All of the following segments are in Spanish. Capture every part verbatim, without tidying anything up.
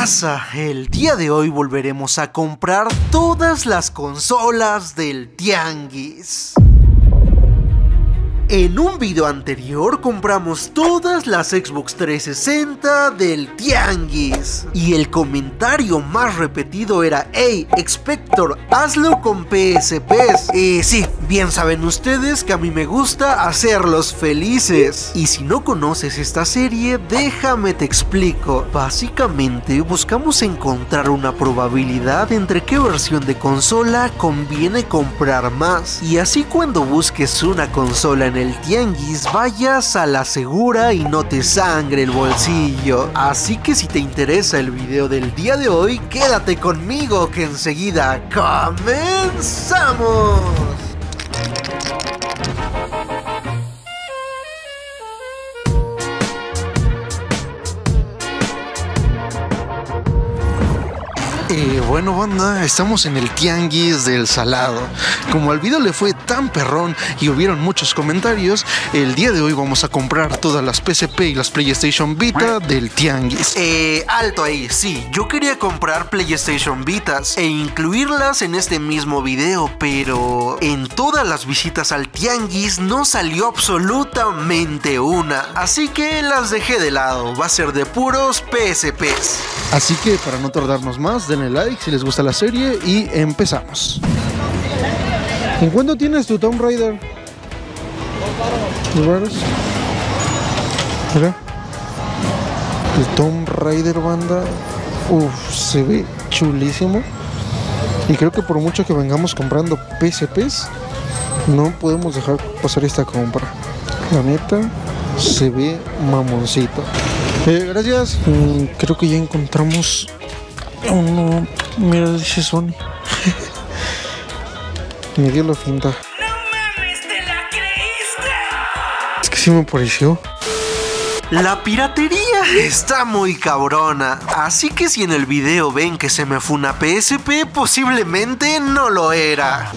raza, el día de hoy volveremos a comprar todas las consolas del tianguis. En un video anterior compramos todas las Xbox trescientos sesenta del tianguis y el comentario más repetido era: "Hey, Expector, hazlo con P S Ps". Y sí, bien saben ustedes que a mí me gusta hacerlos felices. Y si no conoces esta serie, déjame te explico. Básicamente buscamos encontrar una probabilidad entre qué versión de consola conviene comprar más, y así cuando busques una consola en el tianguis vayas a la segura y no te sangre el bolsillo. Así que si te interesa el video del día de hoy, quédate conmigo que enseguida comenzamos. Eh, bueno banda, estamos en el tianguis del Salado. Como al video le fue tan perrón y hubieron muchos comentarios, el día de hoy vamos a comprar todas las P S P y las PlayStation Vita del tianguis. Eh, alto ahí, sí, yo quería comprar PlayStation Vitas e incluirlas en este mismo video, pero en todas las visitas al tianguis no salió absolutamente una, así que las dejé de lado, va a ser de puros P S Ps. Así que para no tardarnos más, denle like si les gusta la serie y empezamos. ¿En cuánto tienes tu Tomb Raider? ¿Dos varos? Mira. El Tomb Raider, banda. Uf, se ve chulísimo. Y creo que por mucho que vengamos comprando P S Ps, no podemos dejar pasar esta compra. La neta, se ve mamoncito. Eh, gracias. Mm, creo que ya encontramos uno. Mira, dice Sony. Me dio la finta. ¡No mames, te la creíste! Es que sí me pareció. La piratería está muy cabrona, así que si en el video ven que se me fue una P S P, posiblemente no lo era.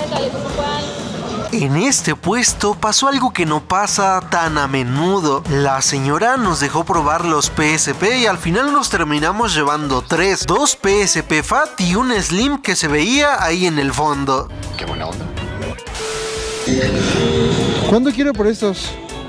En este puesto pasó algo que no pasa tan a menudo. La señora nos dejó probar los P S P y al final nos terminamos llevando tres. Dos P S P Fat y un Slim que se veía ahí en el fondo. Qué buena onda. ¿Cuánto quiere por estos?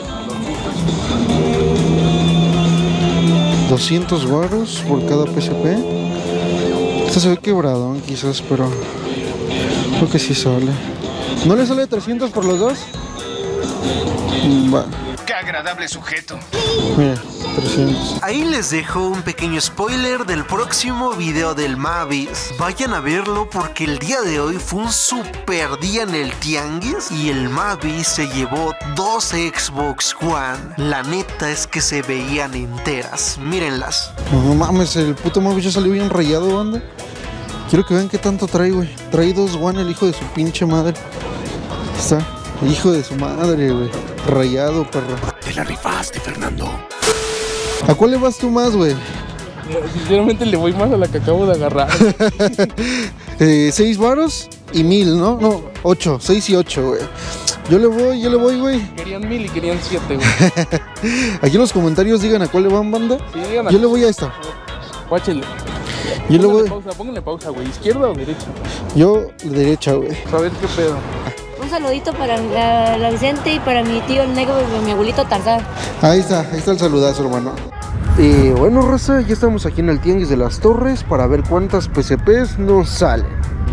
doscientos varos por cada P S P. Esto se ve quebrado quizás, pero creo que sí sale. ¿No le sale trescientos por los dos? Va. Qué agradable sujeto. Mira, trescientos. Ahí les dejo un pequeño spoiler del próximo video del Mavis. Vayan a verlo porque el día de hoy fue un super día en el tianguis y el Mavis se llevó dos Xbox One. La neta es que se veían enteras. Mírenlas. No mames, el puto Mavis ya salió bien rayado, banda. Quiero que vean qué tanto trae, güey. Trae dos One, el hijo de su pinche madre. Está, hijo de su madre, güey. Rayado, perro. Te la rifaste, Fernando. ¿A cuál le vas tú más, güey? Sinceramente le voy más a la que acabo de agarrar. eh, seis varos y mil, ¿no? No, ocho, seis y ocho, güey. Yo le voy, yo le voy, güey. Querían mil y querían siete, güey. Aquí en los comentarios digan a cuál le van, banda. Sí, digan a yo le voy a esta. Guáchele. Yo le voy. Pausa, pónganle pausa, güey. ¿Izquierda o derecha? Yo, derecha, güey. A ver qué pedo. Un saludito para la, la Vicente y para mi tío el negro y mi abuelito Tarzán. Ahí está, ahí está el saludazo, hermano. Y eh, bueno, raza, ya estamos aquí en el tianguis de las Torres para ver cuántas P S Ps nos salen.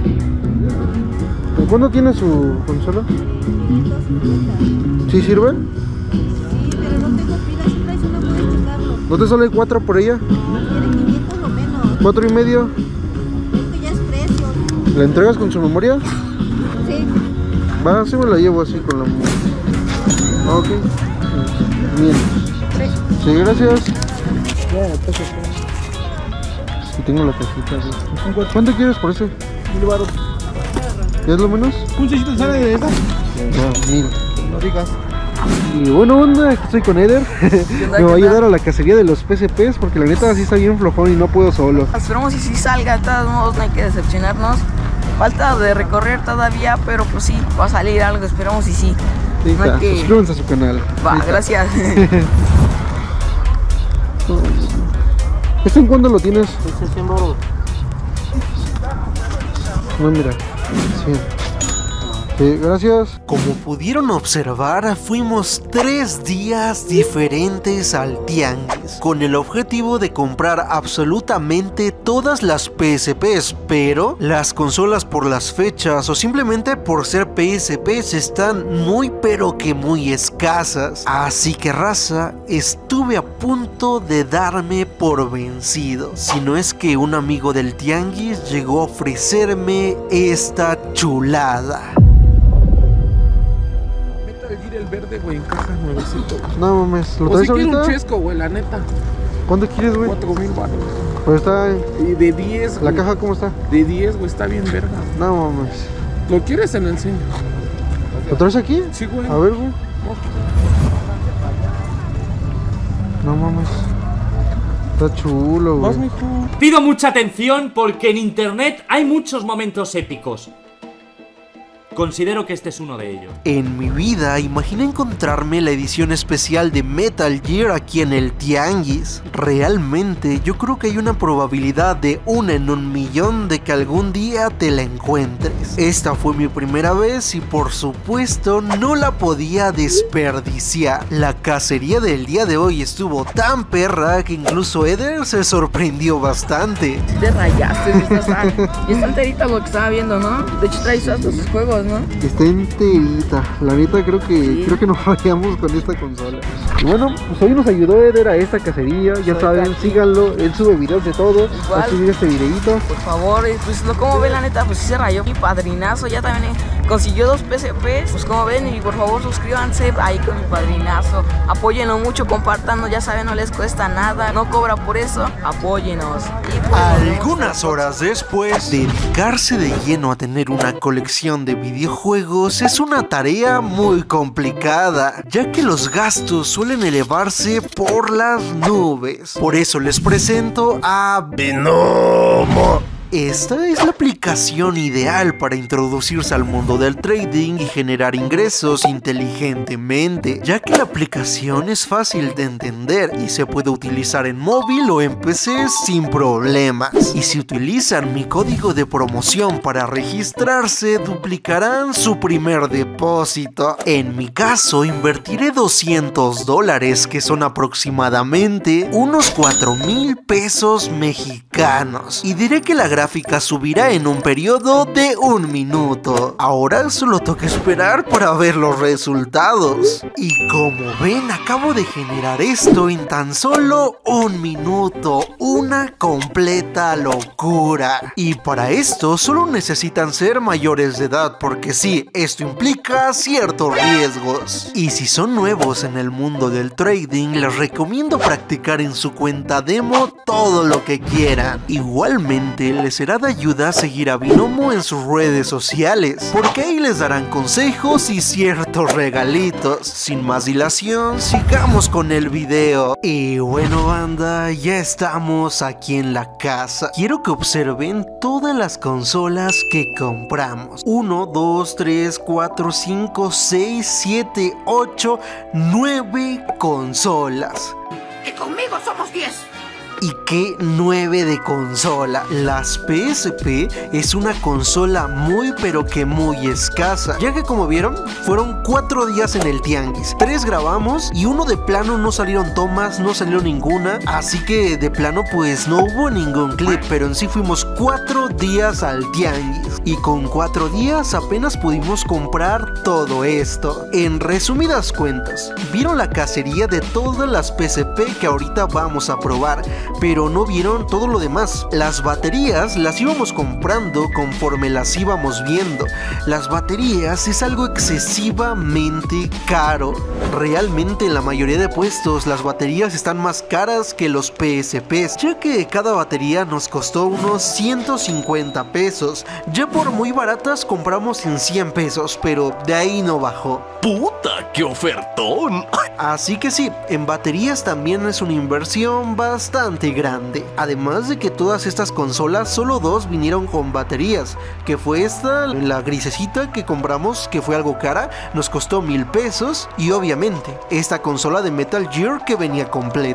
¿Cuándo tiene su consola? ¿Sí sirve? Sí, pero no tengo pila, si traes una puedes checarlo. ¿No te sale cuatro por ella? Quiere quinientos o menos. ¿Cuatro y medio? Es que ya es precio. ¿La entregas con su memoria? Sí. Va, sí me la llevo así con la... Ok. Bien. Sí. Sí, gracias. Ya, entonces, Sí, tengo la cajita. ¿Sí? ¿Cuánto quieres por ese? mil baros. ¿Qué es lo menos? ¿Un seisito sale de esa? No, mil. No digas. Y bueno, onda, aquí estoy con Eder. Me va a ayudar a la cacería de los P S Ps porque la neta así está bien flojón y no puedo solo. Esperamos que sí salga, de todos modos no hay que decepcionarnos. Falta de recorrer todavía, pero pues sí, va a salir algo, esperamos y sí. Ahí No está, hay que- suscríbanse a su canal. Va, Ahí está. gracias. ¿Este en cuándo lo tienes? Es el cien baros. No, mira. Sí. Sí, gracias. Como pudieron observar, fuimos tres días diferentes al tianguis, con el objetivo de comprar absolutamente todas las P S Ps, pero las consolas por las fechas o simplemente por ser P S Ps están muy pero que muy escasas. Así que raza, estuve a punto de darme por vencido, si no es que un amigo del tianguis llegó a ofrecerme esta chulada. El verde, güey, en caja nuevecito. No mames, ¿lo O traes si quiero ahorita? un chesco, güey, la neta. ¿Cuánto quieres, güey? Cuatro mil baros. Pues está... Y de diez, ¿La güey. caja cómo está? De diez, güey, está bien verga. No mames. ¿Lo quieres? Se lo enseño. ¿Lo traes aquí? Sí, güey. A ver, güey. No mames. Está chulo, güey. Vas, mijo. Pido mucha atención porque en internet hay muchos momentos épicos. Considero que este es uno de ellos. En mi vida imaginé encontrarme la edición especial de Metal Gear aquí en el tianguis. Realmente yo creo que hay una probabilidad de una en un millón de que algún día te la encuentres. Esta fue mi primera vez y por supuesto no la podía desperdiciar. La cacería del día de hoy estuvo tan perra que incluso Eder se sorprendió bastante. Te rayaste, está, y está enterita lo que estaba viendo, ¿no? De hecho traes hasta sus juegos, ¿no? Está enterita, la neta creo que Sí. creo que nos fallamos con esta consola. Y bueno, pues hoy nos ayudó Eder a esta cacería, ya Soy saben, Kaki. síganlo, él sube videos de todo, va a Igual. subir este videito. Por favor, eh, pues lo como ven, la neta, pues sí se rayó mi padrinazo, ya también eh, consiguió dos P S Ps, pues como ven, y por favor suscríbanse ahí con mi padrinazo, apóyenlo mucho, compártanlo, ya saben, no les cuesta nada, no cobra por eso, apóyenos. Y pues, Algunas horas después, dedicarse de lleno a tener una colección de videojuegos es una tarea muy complicada, ya que los gastos suelen elevarse por las nubes. Por eso les presento a Binomo. Esta es la aplicación ideal para introducirse al mundo del trading y generar ingresos inteligentemente, ya que la aplicación es fácil de entender y se puede utilizar en móvil o en P C sin problemas. Y si utilizan mi código de promoción para registrarse, duplicarán su primer depósito. En mi caso, invertiré doscientos dólares, que son aproximadamente unos cuatro mil pesos mexicanos. Y diré que la gráfica subirá en un periodo de un minuto. Ahora solo toca esperar para ver los resultados. Y como ven, acabo de generar esto en tan solo un minuto. Una completa locura. Y para esto solo necesitan ser mayores de edad, porque sí, esto implica ciertos riesgos. Y si son nuevos en el mundo del trading, les recomiendo practicar en su cuenta demo todo lo que quieran. Igualmente les será de ayuda seguir a Binomo en sus redes sociales, porque ahí les darán consejos y ciertos regalitos. Sin más dilación, sigamos con el video. Y bueno, banda, ya estamos aquí en la casa. Quiero que observen todas las consolas que compramos. uno, dos, tres, cuatro, cinco, seis, siete, ocho, nueve consolas. Y conmigo somos diez. ¿Y qué nueve de consola? Las P S P es una consola muy pero que muy escasa, ya que como vieron, fueron cuatro días en el tianguis. Tres grabamos y uno de plano no salieron tomas, no salió ninguna, así que de plano pues no hubo ningún clip, pero en sí fuimos cuatro días al tianguis. Y con cuatro días apenas pudimos comprar todo esto. En resumidas cuentas, vieron la cacería de todas las P S P que ahorita vamos a probar, pero no vieron todo lo demás. Las baterías las íbamos comprando conforme las íbamos viendo. Las baterías es algo excesivamente caro. Realmente en la mayoría de puestos las baterías están más caras que los P S Ps, ya que cada batería nos costó unos ciento cincuenta pesos. Ya por muy baratas compramos en cien pesos, pero de ahí no bajó. ¡Puta, qué ofertón! Así que sí, en baterías también es una inversión bastante grande. Además de que todas estas consolas, solo dos vinieron con baterías, que fue esta, la grisecita que compramos, que fue algo cara, nos costó mil pesos, y obviamente esta consola de Metal Gear que venía completa.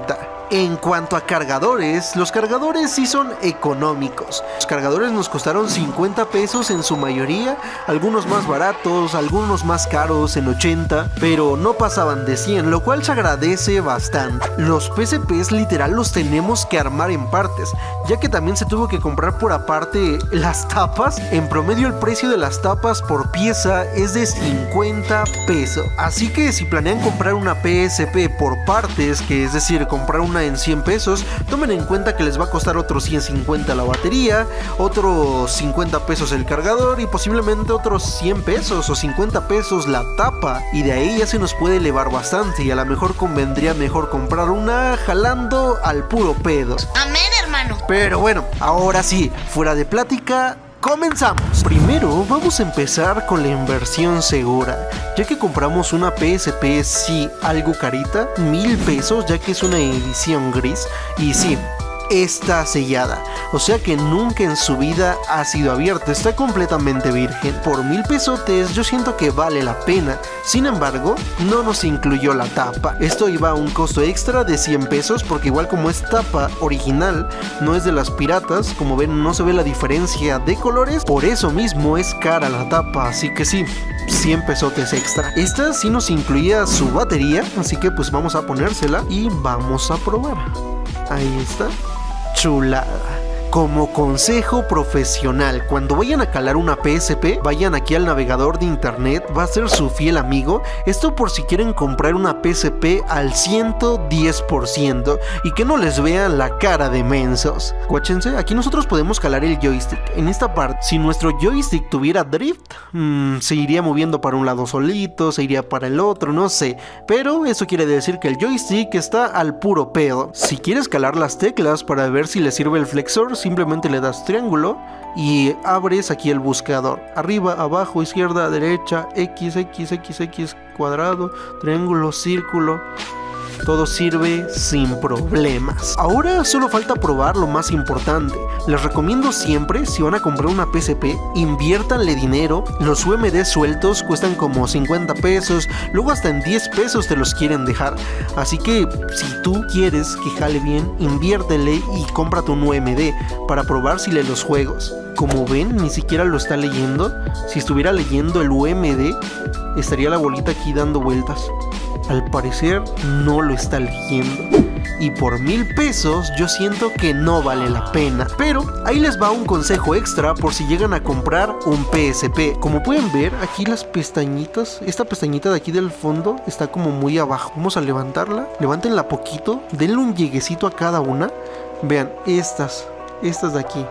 En cuanto a cargadores, los cargadores sí son económicos. Los cargadores nos costaron cincuenta pesos en su mayoría, algunos más baratos, algunos más caros en ochenta, pero no pasaban de cien, lo cual se agradece bastante. Los P S Ps literal los tenemos que armar en partes, ya que también se tuvo que comprar por aparte las tapas. En promedio el precio de las tapas por pieza es de cincuenta pesos, así que si planean comprar una P S P por partes, que es decir comprar una en cien pesos, tomen en cuenta que les va a costar otros ciento cincuenta la batería, otros cincuenta pesos el cargador y posiblemente otros cien pesos o cincuenta pesos la tapa, y de ahí ya se nos puede elevar bastante, y a lo mejor convendría mejor comprar una jalando al puro pedo. Amén, hermano. Pero bueno, ahora sí, fuera de plática, comenzamos. Primero vamos a empezar con la inversión segura, ya que compramos una P S P sí algo carita, mil pesos, ya que es una edición gris, y sí, está sellada, o sea que nunca en su vida ha sido abierta, está completamente virgen. Por mil pesotes yo siento que vale la pena. Sin embargo, no nos incluyó la tapa. Esto iba a un costo extra de cien pesos, porque igual como es tapa original, no es de las piratas, como ven no se ve la diferencia de colores, por eso mismo es cara la tapa, así que sí, cien pesotes extra. Esta sí nos incluía su batería, así que pues vamos a ponérsela y vamos a probar. Ahí está. Chulada. Como consejo profesional, cuando vayan a calar una P S P, vayan aquí al navegador de internet, va a ser su fiel amigo. Esto por si quieren comprar una P S P al ciento diez por ciento y que no les vean la cara de mensos. Guáchense, aquí nosotros podemos calar el joystick. En esta parte, si nuestro joystick tuviera drift, mmm, se iría moviendo para un lado solito, se iría para el otro, no sé. Pero eso quiere decir que el joystick está al puro pedo. Si quieres calar las teclas para ver si le sirve el flexor, simplemente le das triángulo y abres aquí el buscador. Arriba, abajo, izquierda, derecha, X, X, X, X, cuadrado, triángulo, círculo. Todo sirve sin problemas. Ahora solo falta probar lo más importante. Les recomiendo siempre, si van a comprar una P S P, inviértanle dinero. Los U M D sueltos cuestan como cincuenta pesos, luego hasta en diez pesos te los quieren dejar. Así que si tú quieres que jale bien, inviértele y cómprate un U M D para probar si lee los juegos. Como ven, ni siquiera lo está leyendo. Si estuviera leyendo el U M D, estaría la bolita aquí dando vueltas. Al parecer no lo está leyendo. Y por mil pesos yo siento que no vale la pena. Pero ahí les va un consejo extra por si llegan a comprar un P S P. Como pueden ver, aquí las pestañitas, esta pestañita de aquí del fondo está como muy abajo. Vamos a levantarla, levántenla poquito, denle un lleguecito a cada una. Vean, estas, estas de aquí,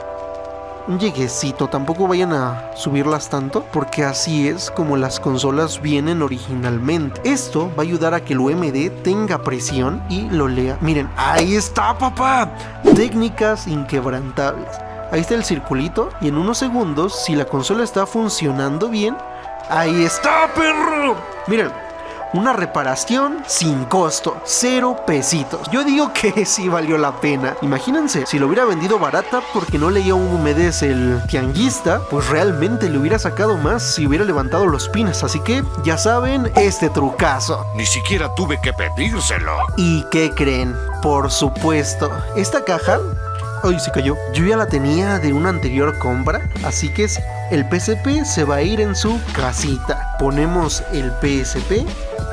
un lleguecito, tampoco vayan a subirlas tanto, porque así es como las consolas vienen originalmente. Esto va a ayudar a que el U M D tenga presión y lo lea. Miren, ahí está, papá. Técnicas inquebrantables. Ahí está el circulito y en unos segundos, si la consola está funcionando bien, ahí está, perro. Miren, una reparación sin costo, cero pesitos. Yo digo que sí valió la pena. Imagínense, si lo hubiera vendido barata porque no leía un U M D el tianguista, pues realmente le hubiera sacado más si hubiera levantado los pines. Así que ya saben, este trucazo. Ni siquiera tuve que pedírselo. ¿Y qué creen? Por supuesto, esta caja... Ay, se cayó. Yo ya la tenía de una anterior compra, así que el P S P se va a ir en su casita. Ponemos el P S P,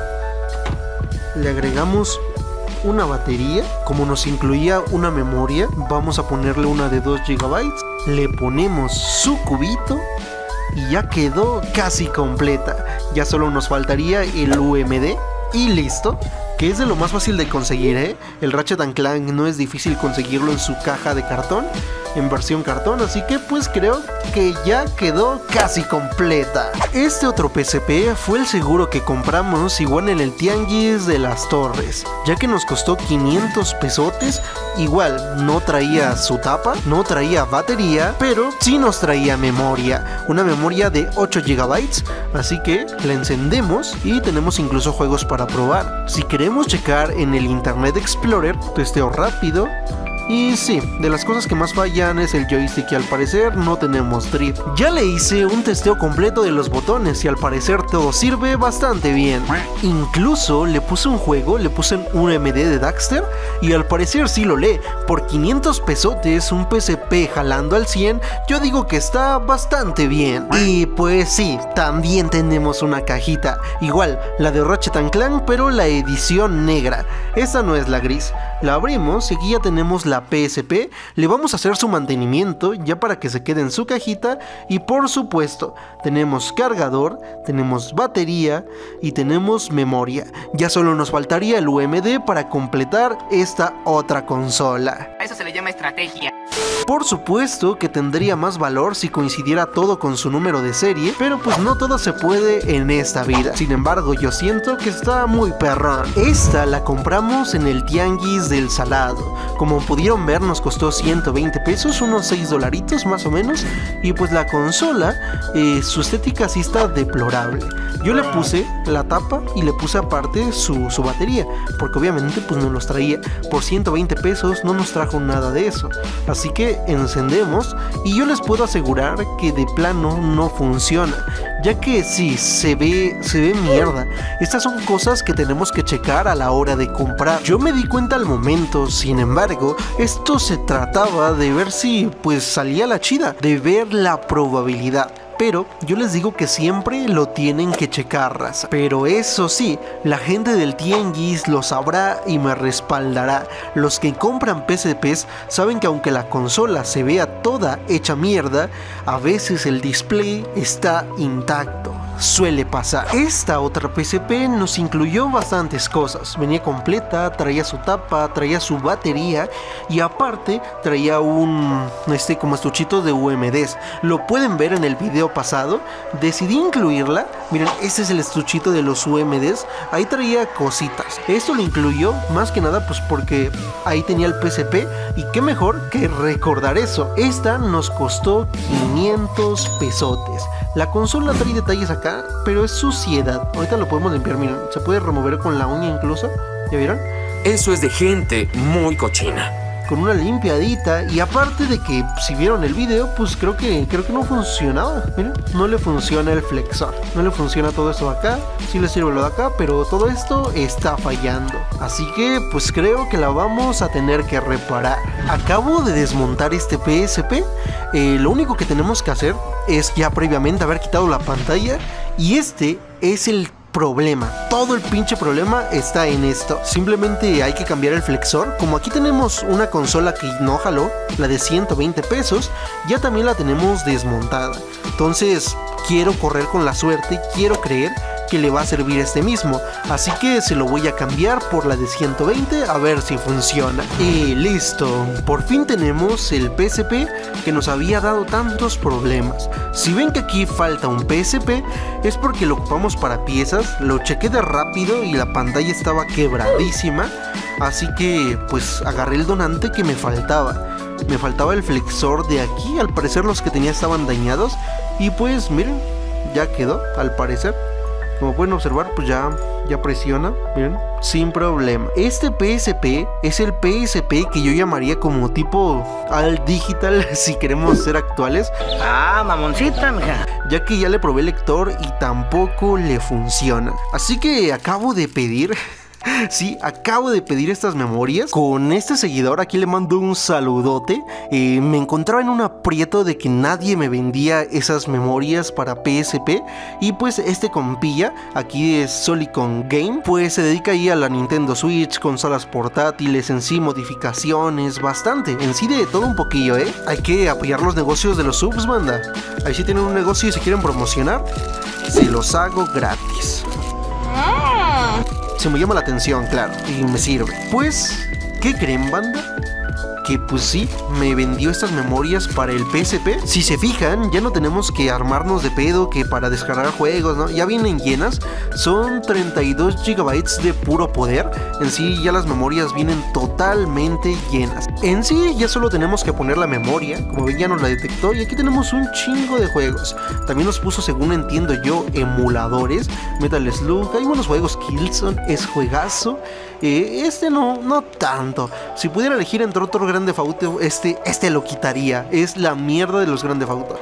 le agregamos una batería, como nos incluía una memoria, vamos a ponerle una de dos gigabytes, le ponemos su cubito y ya quedó casi completa. Ya solo nos faltaría el U M D y listo. Que es de lo más fácil de conseguir, ¿eh? El Ratchet and Clank no es difícil conseguirlo en su caja de cartón, en versión cartón, así que pues creo que ya quedó casi completa. Este otro P S P fue el seguro que compramos igual en el tianguis de las Torres, ya que nos costó quinientos pesotes. Igual no traía su tapa, no traía batería, pero sí nos traía memoria, una memoria de ocho gigabytes, así que la encendemos y tenemos incluso juegos para probar. Si queremos checar en el Internet Explorer, testeo rápido, Y sí, de las cosas que más fallan es el joystick y al parecer no tenemos drift. Ya le hice un testeo completo de los botones y al parecer todo sirve bastante bien. Incluso le puse un juego, le puse un U M D de Daxter y al parecer sí lo lee. Por quinientos pesotes, un P S P jalando al cien, yo digo que está bastante bien. Y pues sí, también tenemos una cajita, igual, la de Ratchet and Clank, pero la edición negra. Esta no es la gris. La abrimos y aquí ya tenemos la P S P, le vamos a hacer su mantenimiento ya para que se quede en su cajita y por supuesto tenemos cargador, tenemos batería y tenemos memoria. Ya solo nos faltaría el U M D para completar esta otra consola. A eso se le llama estrategia. Por supuesto que tendría más valor si coincidiera todo con su número de serie, pero pues no todo se puede en esta vida. Sin embargo, yo siento que está muy perrón. Esta la compramos en el tianguis del Salado. Como pudieron ver, nos costó ciento veinte pesos, unos seis dolaritos más o menos. Y pues la consola, eh, su estética sí está deplorable. Yo le puse la tapa y le puse aparte su, su batería, porque obviamente pues no los traía. Por ciento veinte pesos no nos trajo nada de eso. Así que encendemos y yo les puedo asegurar que de plano no funciona, ya que sí, se ve, se ve mierda. Estas son cosas que tenemos que checar a la hora de comprar. Yo me di cuenta al momento, sin embargo, esto se trataba de ver si pues salía la chida, de ver la probabilidad. Pero yo les digo que siempre lo tienen que checar, raza. Pero eso sí, la gente del tianguis lo sabrá y me respaldará. Los que compran P S Ps saben que aunque la consola se vea toda hecha mierda, a veces el display está intacto. Suele pasar. Esta otra P S P nos incluyó bastantes cosas. Venía completa, traía su tapa, traía su batería y aparte traía un este como estuchito de U M Ds. Lo pueden ver en el video pasado. Decidí incluirla. Miren, este es el estuchito de los U M Ds. Ahí traía cositas. Esto lo incluyó más que nada pues porque ahí tenía el P S P y qué mejor que recordar eso. Esta nos costó quinientos pesotes. La consola trae detalles acá, pero es suciedad. Ahorita lo podemos limpiar, miren, se puede remover con la uña incluso. ¿Ya vieron? Eso es de gente muy cochina. Con una limpiadita y aparte de que si vieron el video, pues creo que creo que no funcionaba. Miren, no le funciona el flexor, no le funciona todo esto de acá. Sí le sirve lo de acá, pero todo esto está fallando. Así que pues creo que la vamos a tener que reparar. Acabo de desmontar este P S P. Eh, lo único que tenemos que hacer es ya previamente haber quitado la pantalla y este es el problema. Todo el pinche problema está en esto. Simplemente hay que cambiar el flexor. Como aquí tenemos una consola que no jaló, la de ciento veinte pesos, ya también la tenemos desmontada. Entonces quiero correr con la suerte, quiero creer que le va a servir este mismo, así que se lo voy a cambiar por la de ciento veinte a ver si funciona. Y listo, por fin tenemos el P S P que nos había dado tantos problemas. Si ven que aquí falta un P S P es porque lo ocupamos para piezas. Lo chequé de rápido y la pantalla estaba quebradísima, así que pues agarré el donante que me faltaba. Me faltaba el flexor de aquí, al parecer los que tenía estaban dañados y pues miren, ya quedó al parecer. Como pueden observar, pues ya, ya presiona, miren, sin problema. Este P S P es el P S P que yo llamaría como tipo All Digital, si queremos ser actuales. Ah, mamoncita, mija. Ya que ya le probé el lector y tampoco le funciona. Así que acabo de pedir... Sí, acabo de pedir estas memorias con este seguidor. Aquí le mando un saludote. eh, Me encontraba en un aprieto de que nadie me vendía esas memorias para P S P. Y pues este compilla, aquí es Solicon Game, pues se dedica ahí a la Nintendo Switch, consolas portátiles, en sí modificaciones, bastante, en sí de todo un poquillo, eh Hay que apoyar los negocios de los subs, banda. Ahí si tienen un negocio y se quieren promocionar, se los hago gratis. Se me llama la atención, claro, y me sirve. Pues, ¿qué creen, banda? Que pues sí, me vendió estas memorias para el P S P. Si se fijan, ya no tenemos que armarnos de pedo que para descargar juegos, ¿no? Ya vienen llenas. Son treinta y dos gigabytes de puro poder. En sí ya las memorias vienen totalmente llenas. En sí ya solo tenemos que poner la memoria. Como ven, ya nos la detectó y aquí tenemos un chingo de juegos. También nos puso, según entiendo yo, emuladores. Metal Slug, hay buenos juegos. Killzone es juegazo. eh, Este no, no tanto. Si pudiera elegir entre otro gran Grand Theft Auto, este, este lo quitaría. Es la mierda de los Grand Theft Auto.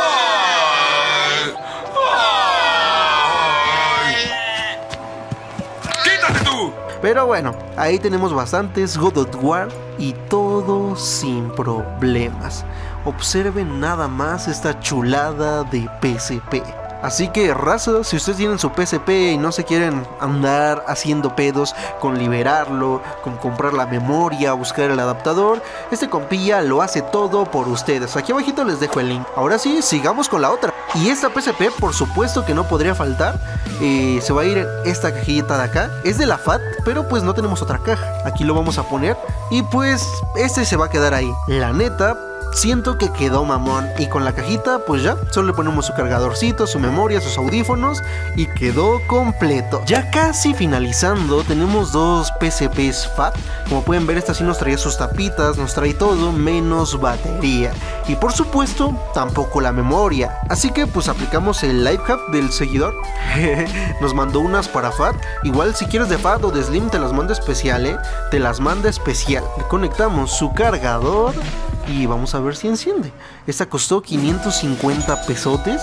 ¡Quítate tú! Pero bueno, ahí tenemos bastantes God of War y todo sin problemas. Observen nada más esta chulada de P S P. Así que, raza, si ustedes tienen su P S P y no se quieren andar haciendo pedos con liberarlo, con comprar la memoria, buscar el adaptador, este compilla lo hace todo por ustedes. Aquí abajito les dejo el link. Ahora sí, sigamos con la otra. Y esta P S P, por supuesto que no podría faltar. eh, Se va a ir en esta cajita de acá. Es de la F A T, pero pues no tenemos otra caja. Aquí lo vamos a poner y pues este se va a quedar ahí. La neta, siento que quedó mamón. Y con la cajita pues ya, solo le ponemos su cargadorcito, su memoria, sus audífonos y quedó completo. Ya casi finalizando, tenemos dos P S Ps F A T. Como pueden ver, esta sí nos trae sus tapitas, nos trae todo menos batería. Y por supuesto, tampoco la memoria. Así que pues aplicamos el life hack del seguidor. Nos mandó unas para F A T. Igual si quieres de F A T o de Slim te las manda especial, eh. Te las manda especial. Le conectamos su cargador y vamos a ver si enciende. Esta costó quinientos cincuenta pesotes.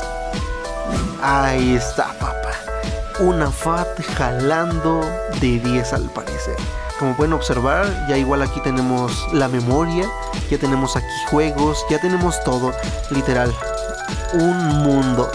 Ahí está, papá. Una F A T jalando de diez al parecer. Como pueden observar, ya igual aquí tenemos la memoria, ya tenemos aquí juegos, ya tenemos todo, literal, un mundo,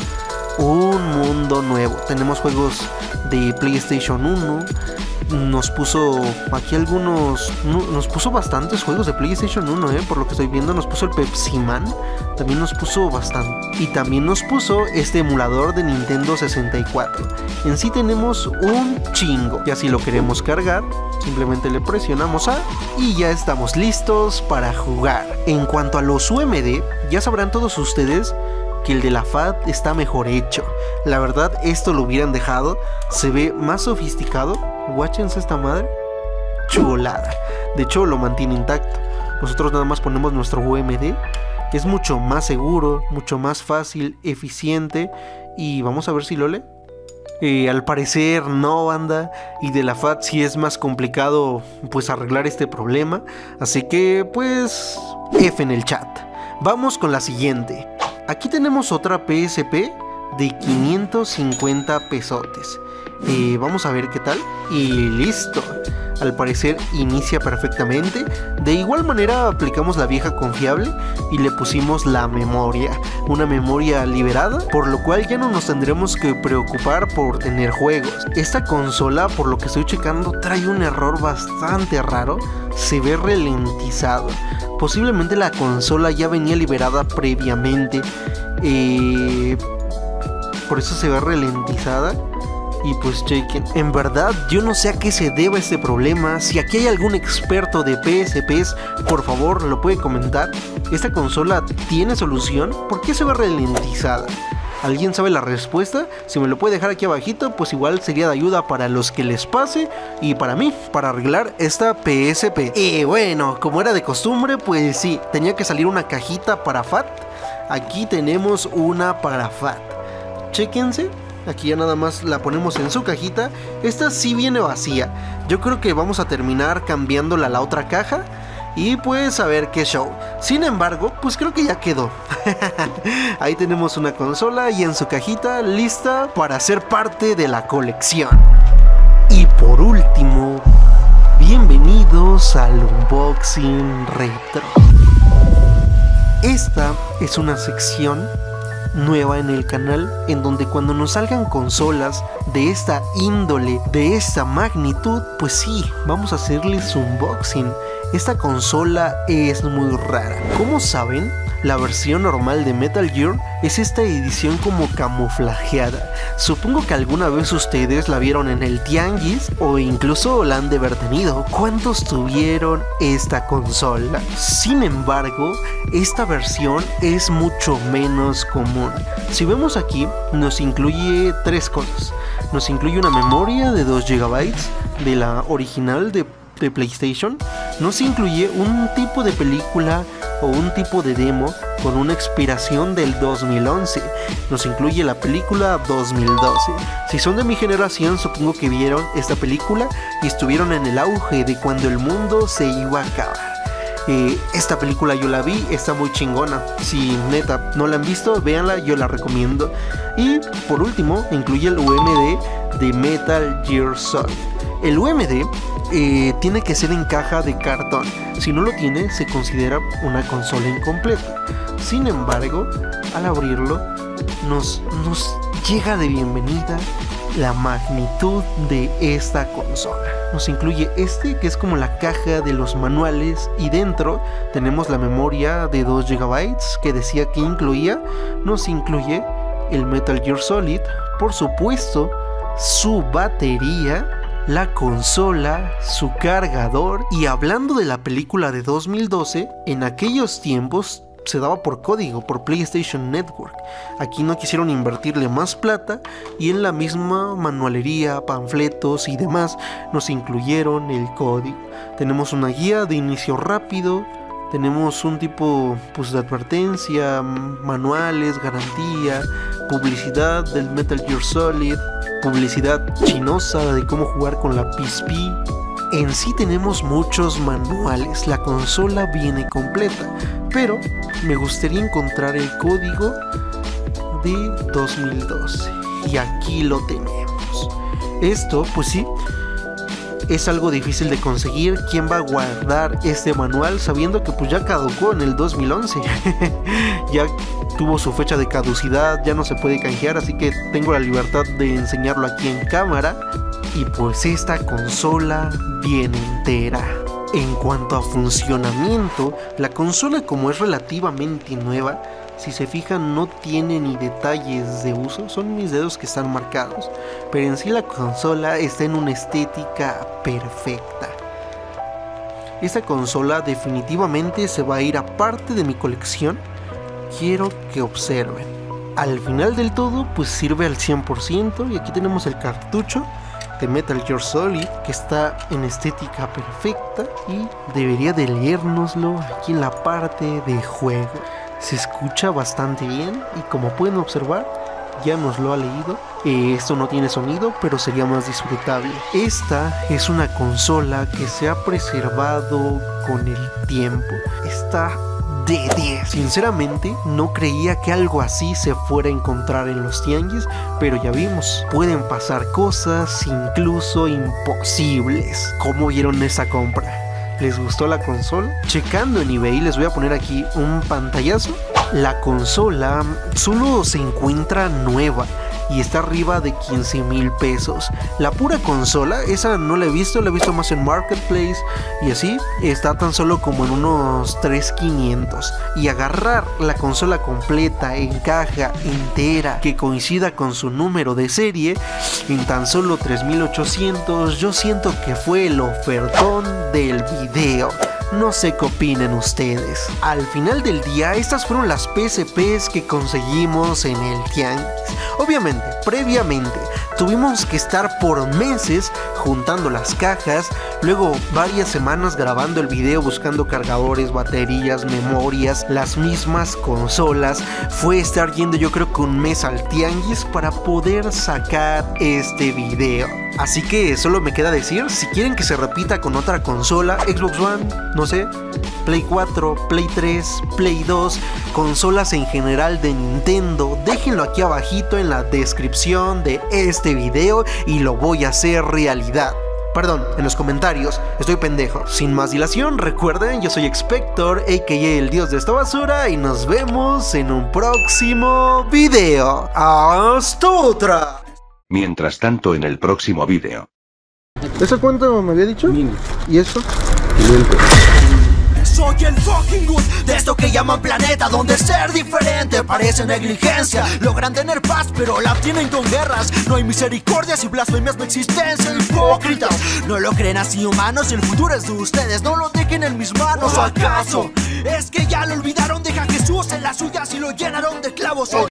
un mundo nuevo. Tenemos juegos de PlayStation uno, nos puso aquí algunos, no, nos puso bastantes juegos de PlayStation uno, eh, por lo que estoy viendo. Nos puso el Pepsi Man, también nos puso bastante, y también nos puso este emulador de Nintendo sesenta y cuatro. En sí tenemos un chingo, y así lo queremos cargar, simplemente le presionamos A y ya estamos listos para jugar. En cuanto a los U M D, ya sabrán todos ustedes que el de la F A T está mejor hecho. La verdad, esto lo hubieran dejado, se ve más sofisticado. Guáchense esta madre, chulada. De hecho lo mantiene intacto. Nosotros nada más ponemos nuestro U M D. Es mucho más seguro, mucho más fácil, eficiente. Y vamos a ver si lo lee. Eh, al parecer no, banda. Y de la F A T sí es más complicado pues arreglar este problema. Así que pues F en el chat. Vamos con la siguiente. Aquí tenemos otra P S P de quinientos cincuenta pesotes. Eh, vamos a ver qué tal. Y listo. Al parecer inicia perfectamente. De igual manera aplicamos la vieja confiable y le pusimos la memoria. Una memoria liberada, por lo cual ya no nos tendremos que preocupar por tener juegos. Esta consola, por lo que estoy checando, trae un error bastante raro. Se ve ralentizado. Posiblemente la consola ya venía liberada previamente. Eh, por eso se ve ralentizada. Y pues chequen, en verdad yo no sé a qué se deba este problema. Si aquí hay algún experto de P S Ps, por favor lo puede comentar. ¿Esta consola tiene solución? ¿Por qué se ve ralentizada? ¿Alguien sabe la respuesta? Si me lo puede dejar aquí abajito, pues igual sería de ayuda para los que les pase y para mí, para arreglar esta P S P. Y bueno, como era de costumbre, pues sí, tenía que salir una cajita para F A T. Aquí tenemos una para F A T. Chéquense. Aquí ya nada más la ponemos en su cajita. Esta sí viene vacía. Yo creo que vamos a terminar cambiándola a la otra caja y pues a ver qué show. Sin embargo, pues creo que ya quedó. Ahí tenemos una consola y en su cajita lista para ser parte de la colección. Y por último, bienvenidos al Unboxing Retro. Esta es una sección nueva en el canal, en donde cuando nos salgan consolas de esta índole, de esta magnitud, pues sí, vamos a hacerles unboxing. Esta consola es muy rara. Como saben, la versión normal de Metal Gear es esta edición como camuflajeada. Supongo que alguna vez ustedes la vieron en el tianguis o incluso la han de haber tenido. ¿Cuántos tuvieron esta consola? Sin embargo, esta versión es mucho menos común. Si vemos aquí, nos incluye tres cosas. Nos incluye una memoria de dos gigabytes de la original de, de PlayStation. Nos incluye un tipo de película o un tipo de demo con una expiración del dos mil once. Nos incluye la película dos mil doce. Si son de mi generación, supongo que vieron esta película y estuvieron en el auge de cuando el mundo se iba a acabar. Eh, esta película yo la vi, está muy chingona. Si neta no la han visto, véanla, yo la recomiendo. Y por último, incluye el U M D de Metal Gear Solid. El U M D eh, tiene que ser en caja de cartón. Si no lo tiene, se considera una consola incompleta. Sin embargo, al abrirlo, nos, nos llega de bienvenida la magnitud de esta consola. Nos incluye este, que es como la caja de los manuales, y dentro tenemos la memoria de dos gigabytes que decía que incluía. Nos incluye el Metal Gear Solid, por supuesto, su batería, la consola, su cargador. Y hablando de la película de dos mil doce, en aquellos tiempos se daba por código, por PlayStation Network. Aquí no quisieron invertirle más plata y en la misma manualería, panfletos y demás nos incluyeron el código. Tenemos una guía de inicio rápido, tenemos un tipo pues, de advertencia, manuales, garantía, publicidad del Metal Gear Solid, publicidad chinosa de cómo jugar con la P S P. En sí tenemos muchos manuales, la consola viene completa, pero me gustaría encontrar el código de dos mil doce y aquí lo tenemos. Esto, pues sí, es algo difícil de conseguir. ¿Quién va a guardar este manual sabiendo que pues ya caducó en el dos mil once? Ya tuvo su fecha de caducidad, ya no se puede canjear, así que tengo la libertad de enseñarlo aquí en cámara. Y pues esta consola viene entera. En cuanto a funcionamiento, la consola, como es relativamente nueva, si se fijan no tiene ni detalles de uso, son mis dedos que están marcados, pero en sí la consola está en una estética perfecta. Esta consola definitivamente se va a ir aparte de mi colección. Quiero que observen. Al final del todo pues sirve al cien por ciento, y aquí tenemos el cartucho de Metal Gear Solid que está en estética perfecta y debería de leérnoslo aquí en la parte de juego. Se escucha bastante bien y como pueden observar ya nos lo ha leído. Eh, esto no tiene sonido, pero sería más disfrutable. Esta es una consola que se ha preservado con el tiempo. Está de diez. Sinceramente no creía que algo así se fuera a encontrar en los tianguis, pero ya vimos, pueden pasar cosas incluso imposibles. ¿Cómo vieron esa compra? ¿Les gustó la consola? Checando en eBay, les voy a poner aquí un pantallazo. La consola solo se encuentra nueva y está arriba de quince mil pesos. La pura consola, esa no la he visto, la he visto más en Marketplace y así, está tan solo como en unos tres mil quinientos. Y agarrar la consola completa, en caja, entera, que coincida con su número de serie, en tan solo tres mil ochocientos, yo siento que fue el ofertón del video. No sé qué opinen ustedes. Al final del día, estas fueron las P S Ps que conseguimos en el tianguis. Obviamente, previamente, tuvimos que estar por meses juntando las cajas, luego varias semanas grabando el video, buscando cargadores, baterías, memorias, las mismas consolas. Fue estar yendo yo creo que un mes al tianguis para poder sacar este video. Así que solo me queda decir, si quieren que se repita con otra consola, Xbox One, no sé, Play cuatro, Play tres, Play dos, consolas en general de Nintendo, déjenlo aquí abajito en la descripción de este video y lo voy a hacer realidad. Perdón, en los comentarios, estoy pendejo. Sin más dilación, recuerden, yo soy Expector, a k a el dios de esta basura, y nos vemos en un próximo video. ¡Hasta otra! Mientras tanto, en el próximo video. ¿Eso cuánto me había dicho? Mini. ¿Y eso? quinientos. Soy el fucking good de esto que llaman planeta, donde ser diferente parece negligencia. Logran tener paz, pero la tienen con guerras. No hay misericordias y blasfemias de existencia. Hipócritas, no lo creen así humanos. El futuro es de ustedes, no lo dejen en mis manos. ¿O acaso es que ya lo olvidaron? Deja a Jesús en las suyas y lo llenaron de clavos.